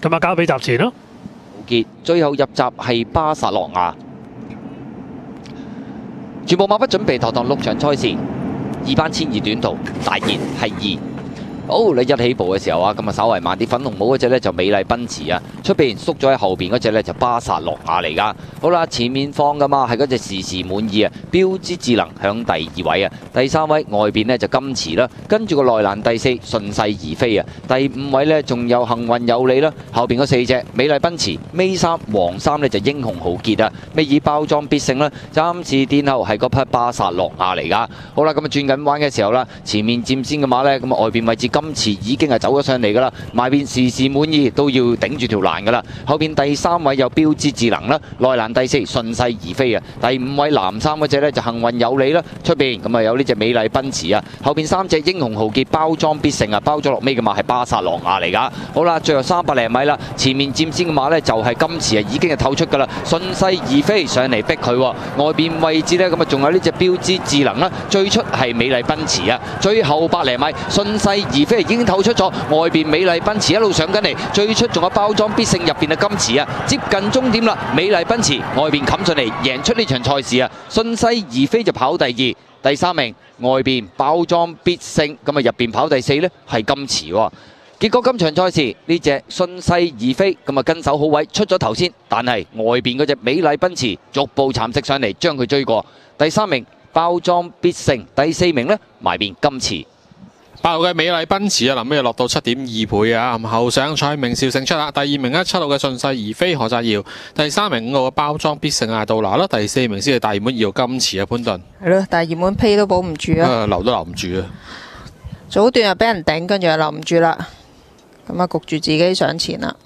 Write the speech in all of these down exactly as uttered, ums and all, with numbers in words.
咁啊，交俾集前咯。 浩傑最後入閘係巴薩洛亞。全部馬匹準備妥當六場賽事，二班千二短途大熱係二。好，你一起步嘅時候啊，咁啊稍為慢啲，粉紅帽嗰隻咧就美麗奔馳啊，出邊縮咗喺後邊嗰隻咧就巴薩洛亞嚟噶。好啦，前面放噶嘛係嗰隻時時滿意啊，標之智能響第二位啊，第三位外邊呢就金池啦，跟住個內欄第四順勢而飛啊，第五位呢仲有幸運有利啦，後邊嗰四隻美麗奔馳，尾三黃三呢就英雄豪傑啊，尾二包裝必勝啦，暫時殿後係嗰匹巴薩洛亞嚟噶。好啦，咁啊轉緊彎嘅時候啦，前面佔先嘅馬呢，咁啊外邊位置。今次已經係走咗上嚟㗎啦，埋邊時時滿意都要頂住條欄㗎啦。後邊第三位有標之智能啦，內欄第四順勢而飛啊。第五位藍衫嗰隻呢就幸運有利啦，出邊咁啊有呢隻美麗奔馳啊。後邊三隻英雄豪傑包裝必勝啊，包咗落尾嘅馬係巴薩羅亞嚟㗎。好啦，最後三百零米啦，前面佔先嘅馬呢就係今次啊已經係透出㗎啦，順勢而飛上嚟逼佢。外邊位置呢，咁啊仲有呢隻標之智能啦，最出係美麗奔馳啊。最後百零米順勢而飛已經透出咗，外邊美麗奔馳一路上緊嚟，最出仲有包裝必勝入邊嘅金池啊，接近終點啦，美麗奔馳外邊冚上嚟贏出呢場賽事啊，順勢而飛就跑第二，第三名外邊包裝必勝，咁啊入邊跑第四呢係金池喎。結果今場賽事呢隻順勢而飛，咁啊跟手好位出咗頭先，但係外邊嗰隻美麗奔馳逐步蠶食上嚟，將佢追過。第三名包裝必勝，第四名呢埋邊金池。 八號嘅美麗奔馳啊，臨尾落到七點二倍啊，後上蔡明少勝出啦。第二名呢，七號嘅順勢而飛何澤耀，第三名五號嘅包裝必勝啊杜拿啦，第四名先係大熱門二號金池啊潘頓。 係咯，大熱門披都保唔住啊！ 啊留都留唔住啊！ 早段又俾人頂，跟住又留唔住啦，咁啊焗住自己上前啦。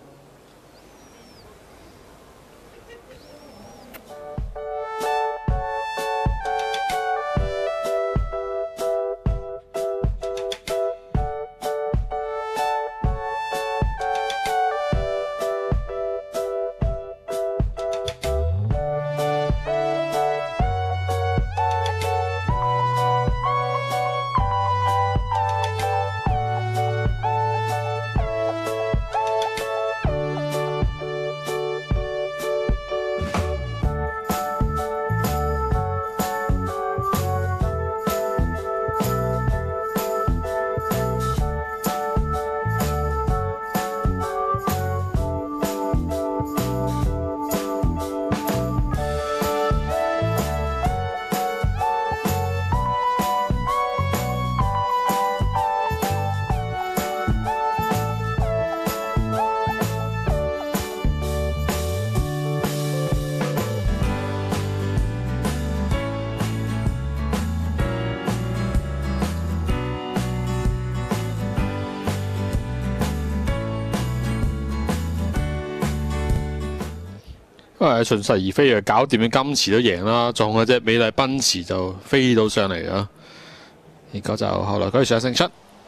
因為順勢而飛啊，搞掂嘅金池都贏啦，仲有隻美麗奔馳就飛到上嚟啊！結果就後來佢上勝出，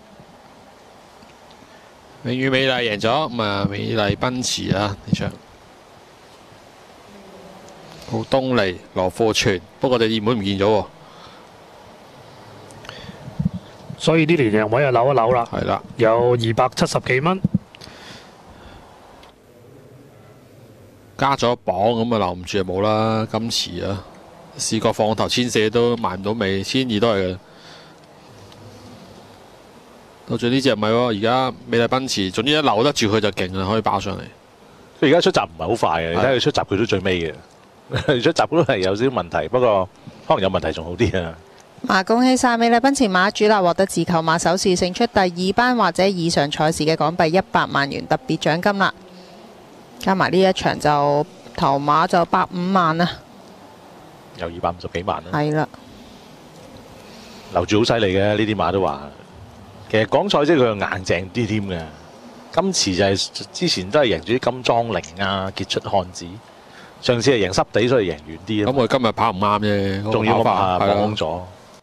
永遠美麗贏咗，咁啊美麗奔馳啊呢場，好東利羅富全，不過隻熱門唔見咗喎， 所以啲連贏位啊扭一扭啦， 係啦， 有二百七十幾蚊。 加咗磅咁啊，留唔住就冇啦。金池啊，試過放頭千四都賣唔到尾，千二都係嘅。到最呢隻唔係喎，而家美麗奔馳，總之一留得住佢就勁啦，可以爆上嚟。 佢而家出閘唔係好快嘅，你睇佢出閘佢都最尾嘅，出閘都係有少少問題，不過可能有問題仲好啲啊。 馬恭喜晒美麗奔馳馬主啦，獲得自購馬首次勝出第二班或者以上賽事嘅港幣一百萬元特別獎金啦。加埋呢一場就頭馬就百五萬啦， 有二百五十幾萬啦。 係啦， 留住好犀利嘅呢啲馬都話，其實港賽即係佢硬淨啲添嘅。今次就係、是、之前都係贏住啲金裝靈啊、傑出漢子，上次係贏濕地，所以贏遠啲。 咁佢今日跑唔啱啫， 仲要我馬係網咗。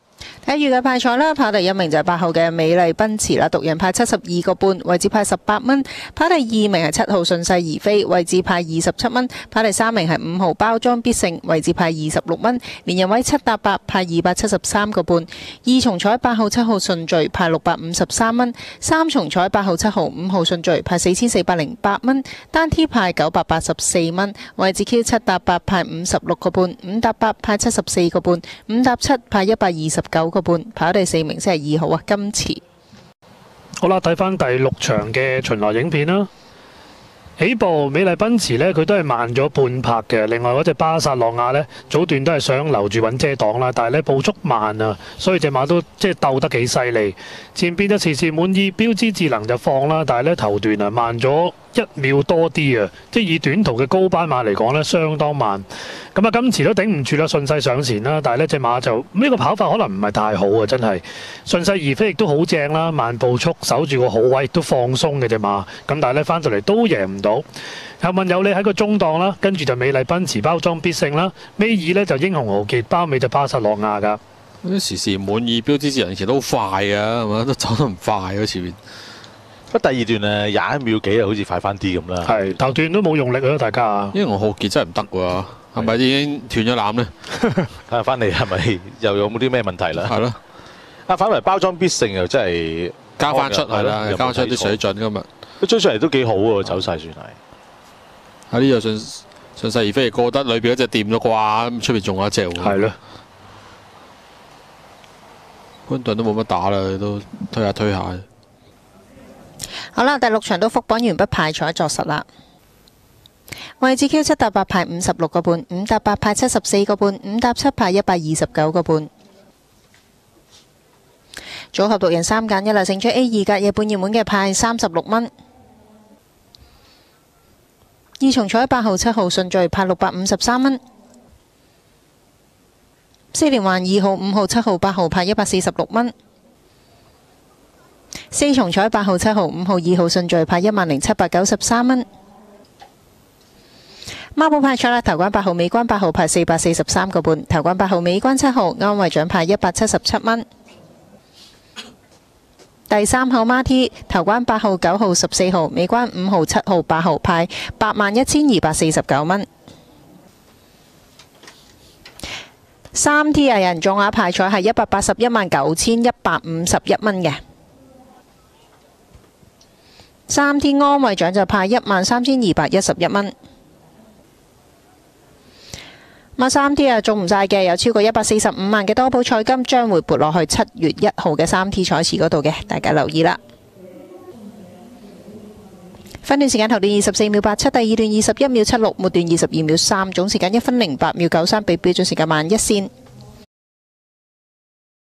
睇預計派彩啦，跑第一名就係八號嘅美麗奔馳啦，獨贏派七十二個半，位置派十八蚊。跑第二名係七號順勢而飛，位置派二十七蚊。跑第三名係五號包裝必勝，位置派二十六蚊。連人位七搭八，派二百七十三個半。二重彩八號七號順序派六百五十三蚊。三重彩八號七號五號順序派四千四百零八蚊。單 T 派九百八十四蚊，位置 Q 七搭八派五十六個半，五搭八派七十四個半，五搭七派一百二十九個半，跑第四名先係二號啊，金池。 好啦，睇翻第六場嘅巡邏影片啦。起步美麗奔馳呢，佢都係慢咗半拍嘅。另外嗰隻巴薩洛亞呢，早段都係想留住穩遮擋啦，但係呢步速慢啊，所以隻馬都即係鬥得幾犀利。前邊就時時滿意，標誌智能就放啦，但係呢頭段啊慢咗一秒多啲啊，即係以短途嘅高班馬嚟講呢，相當慢。咁啊，今次都頂唔住啦，順勢上前啦，但係呢隻馬就呢、這個跑法可能唔係太好啊，真係順勢而飛亦都好正啦，慢步速守住個好位，亦都放鬆嘅隻馬。咁但係呢，翻到嚟都贏唔到。幸運有你喺個中檔啦，跟住就美麗奔馳包裝必勝啦，尾二呢就英雄豪傑，包尾就巴塞羅亞噶。 啲時時滿意標誌智能以前都好快嘅，係嘛，都走得唔快嗰前面。 不過第二段誒廿一秒幾啊，好似快翻啲咁啦。 係頭段都冇用力啊，大家。 英雄豪傑真係唔得喎，係咪已經斷咗纜咧？ 睇下翻嚟係咪又有冇啲咩問題啦？ 係咯。 啊，反為包裝必勝又真係交翻出係啦，交翻出啲水準今日。 佢追上嚟都幾好喎，走勢算係。 喺呢度順順勢而飛，過得裏邊嗰隻掂咗啩，咁出邊仲有一隻喎。 係咯。 潘頓都冇乜打啦，都推下推下。 好啦，第六場都復榜完畢，派彩作實啦。位置 Q 七搭八派五十六個半，五搭八派七十四個半，五搭七派一百二十九個半。組合獨贏三揀一啦，勝出 A 二格夜半熱門嘅派三十六蚊。二重彩八號七號順序派六百五十三蚊。四連環二號五號七號八號派一百四十六蚊。四重彩八號七號五號二號順序派一萬零七百九十三蚊。孖寶派彩啦，頭關八號尾關八號派四百四十三個半，頭關八號尾關七號安慰獎派一百七十七蚊。第三號孖 T 頭關八號九號十四號尾關五號七號八號派八萬一千二百四十九蚊。三 T 啊，有人中下派彩係一百八十一萬九千一百五十一蚊嘅。三 T 安慰獎就派一萬三千二百一十一蚊。咁三 T 啊中唔晒嘅，有超過一百四十五萬嘅多寶彩金將會撥落去七月一號嘅三 T 彩池嗰度嘅，大家留意啦。分段時間頭段二十四秒八七，第二段二十一秒七六，末段二十二秒三，總時間一分零八秒九三，比標準時間慢一線。